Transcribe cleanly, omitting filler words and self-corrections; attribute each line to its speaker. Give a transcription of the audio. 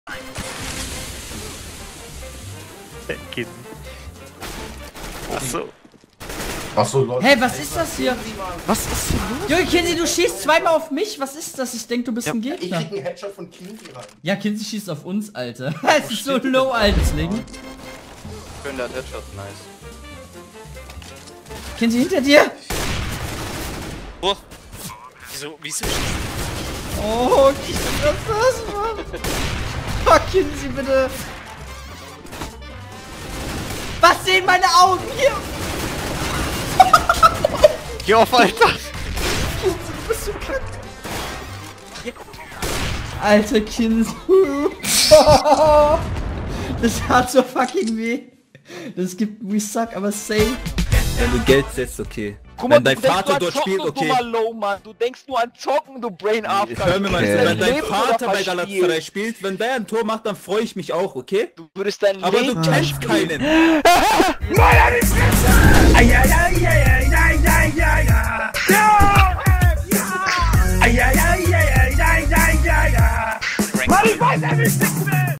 Speaker 1: Kind. Achso.
Speaker 2: Achso, Leute.
Speaker 3: Hä, was ist das hier?
Speaker 1: Was ist hier los?
Speaker 3: Junge, Kinsey, du schießt zweimal auf mich. Was ist das? Ich denk, du bist ein
Speaker 2: Ich
Speaker 3: Gegner.
Speaker 2: krieg einen Headshot von Kinsey rein.
Speaker 3: Ja, Kinsey schießt auf uns, Alter. Es ist so low, altes Ding.
Speaker 4: Ich finde der Headshot nice.
Speaker 3: Kinsey, hinter dir.
Speaker 1: Oh. Wieso?
Speaker 3: Oh, Kinsey, was ist das, Mann? Oh, Kinsey, bitte. Was sehen meine Augen hier?
Speaker 1: Geh auf, Alter!
Speaker 3: Kinsey, du bist so krank. Alter Kinsey. Das hat so fucking weh. Das gibt We Suck, aber safe.
Speaker 5: Wenn du Geld setzt, okay.
Speaker 4: Guck mal,
Speaker 5: wenn dein
Speaker 4: du denkst
Speaker 5: Vater
Speaker 4: nur an
Speaker 5: dort
Speaker 4: Zocken,
Speaker 5: spielt,
Speaker 4: du
Speaker 5: okay.
Speaker 4: dummer Low, Mann. Du denkst nur an Zocken, du Brain After.
Speaker 5: Hör mir mal zu, wenn dein
Speaker 4: Leben
Speaker 5: Vater
Speaker 4: oder
Speaker 5: bei Galatasaray spielt, wenn der ein Tor macht, dann freue ich mich auch, okay?
Speaker 4: Du würdest dein
Speaker 5: Aber
Speaker 4: Leben
Speaker 5: du kennst keinen.
Speaker 6: Mann, ich weiß ja nicht,